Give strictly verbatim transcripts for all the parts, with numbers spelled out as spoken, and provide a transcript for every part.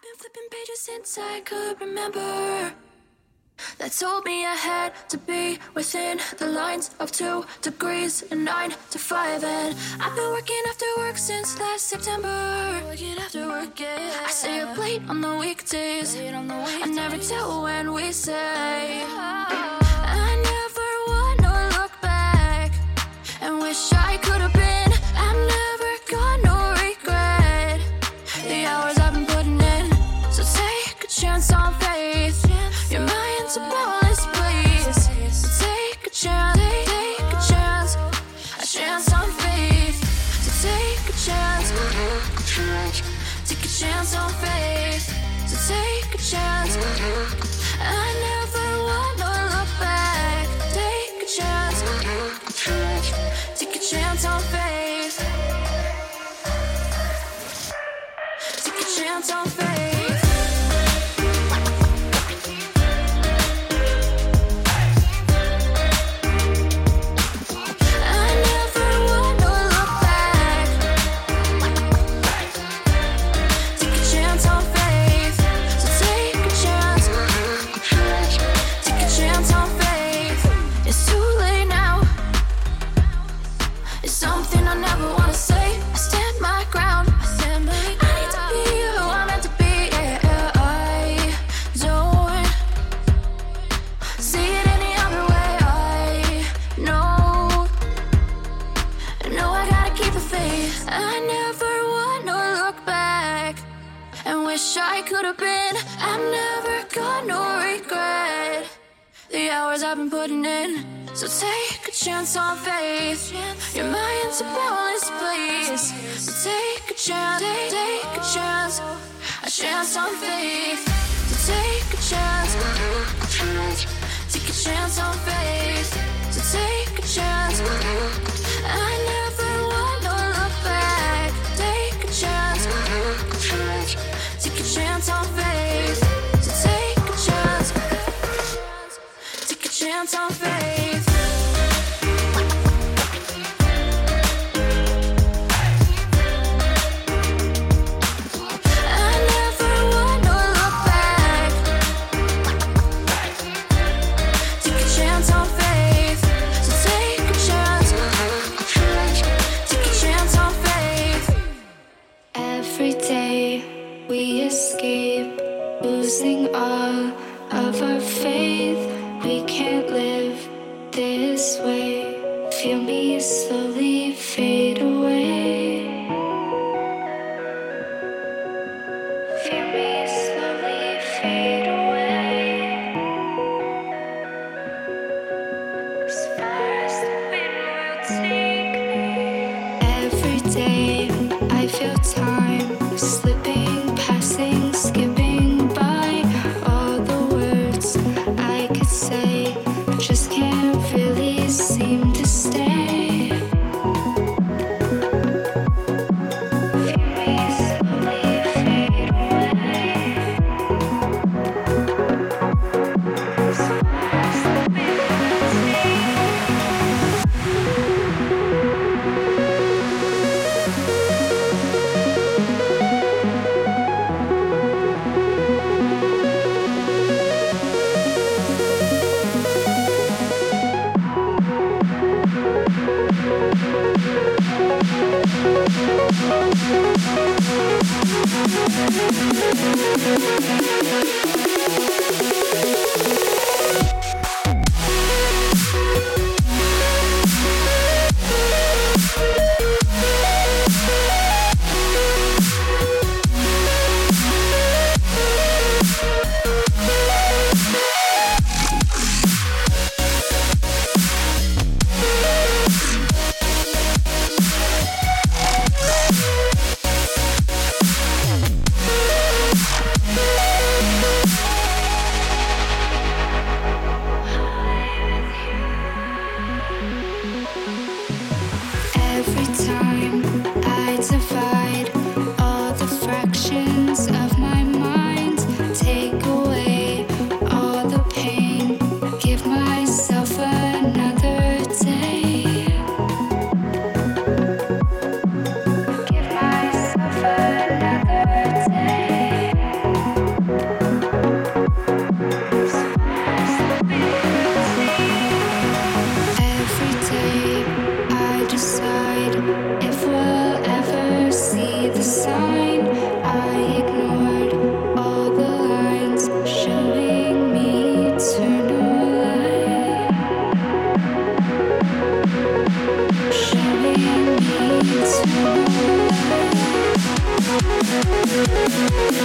I've been flipping pages since I could remember. That told me I had to be within the lines of two degrees and nine to five. And I've been working after work since last September. Working after work, yeah. I stay up late on the weekdays. On the weekdays. I never tell when we say. I never wanna look back and wish I could have been. I've never got no regret. The hours I've been putting in. So take a chance on faith. Your mind's a boundless place. So take a chance, take a chance, a chance on faith. So take a chance, take a chance on faith. So take a chance. I never wanna look back. Take a chance, take a chance on faith. Take a chance on faith. I could have been. I've never got no regret. The hours I've been putting in. So take a chance on faith. Your mind's a boundless place. So take a chance, take a chance, a chance on faith. So take a chance, take a chance on faith. So take a chance. I never wanna look back. Take a chance. Take a chance on faith. So take a chance. Take a chance on faith. I never wanna look back. Take a chance on faith. So take a chance. Take a chance on faith. Every day we escape, losing all of our faith. We can't live this way. Feel me slowly fade away. Feel me slowly fade away. As far as the wind will take me. Every day I feel time slipping, passing, skipping by. All the words I could say just can't really seem to stay. Feel me slowly fade away. As far as the wind will take me.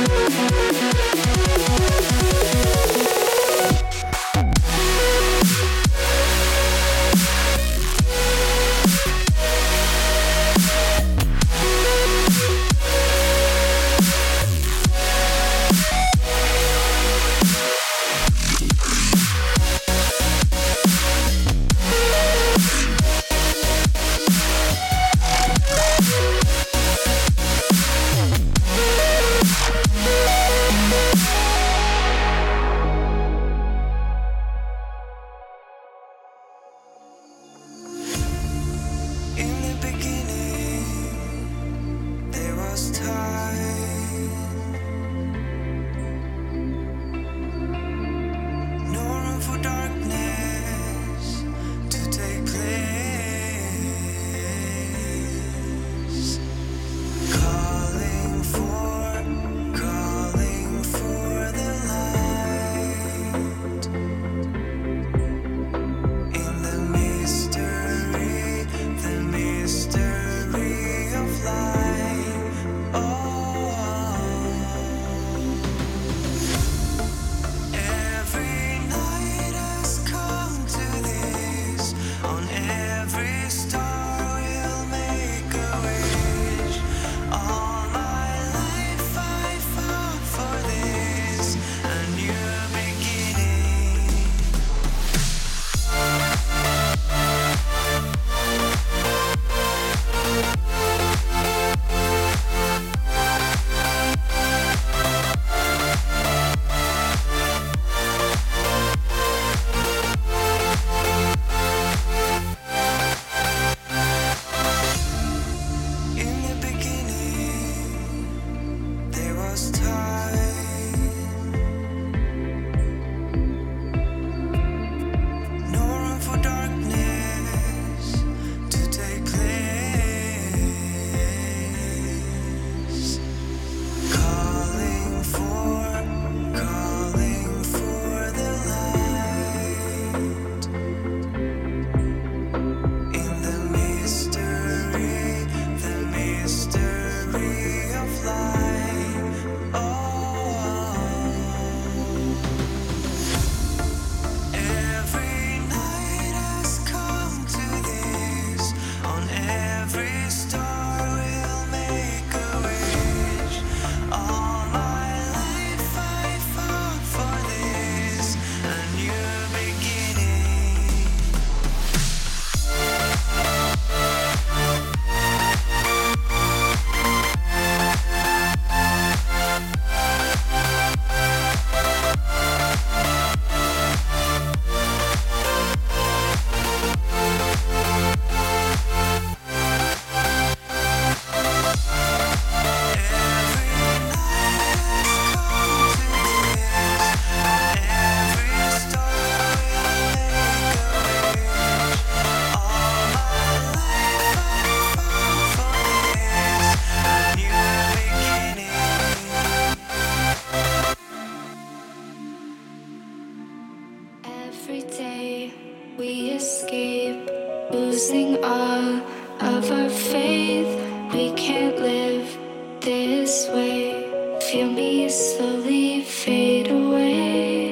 losing all of our faith. We can't live this way. Feel me slowly fade away.